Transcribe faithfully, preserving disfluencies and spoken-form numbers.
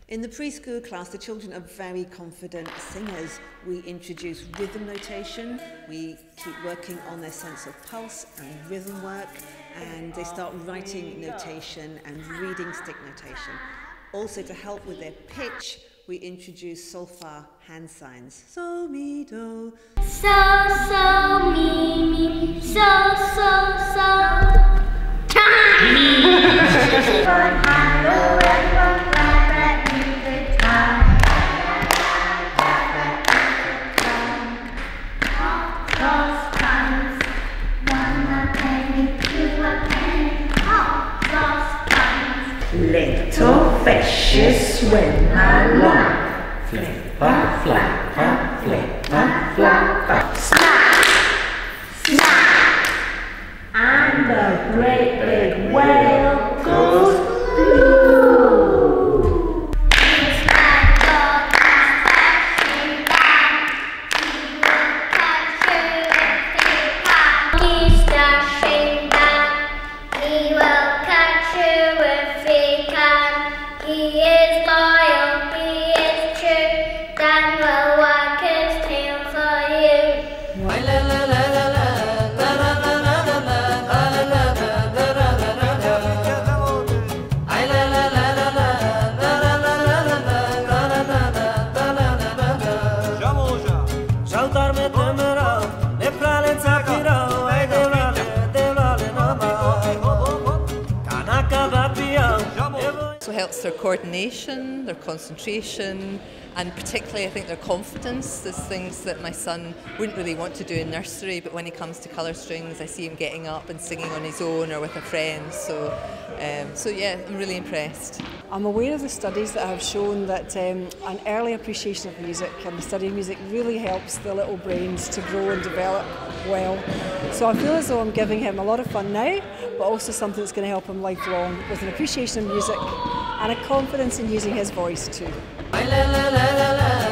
In the preschool class, the children are very confident singers. We introduce rhythm notation, we keep working on their sense of pulse and rhythm work, and they start writing notation and reading stick notation. Also, to help with their pitch, we introduce solfa hand signs. So, mi, do. So, so, mi, mi, so, so, so. Little fishes swim along, flipper, flapper, flipper, flapper. Snap, snap, and the great big whale goes blue. It's like God has fishing down. He will catch you if he can. He's dashing down. He will catch you if he can. He is loyal, he is true. Dan will wag his tail for you. So helps their coordination, their concentration, and particularly I think their confidence. There's things that my son wouldn't really want to do in nursery, but when he comes to Colourstrings I see him getting up and singing on his own or with a friend. So, um, so yeah, I'm really impressed. I'm aware of the studies that have shown that um, an early appreciation of music and the study of music really helps the little brains to grow and develop well. So I feel as though I'm giving him a lot of fun now, but also something that's going to help him lifelong with an appreciation of music and a confidence in using his voice too.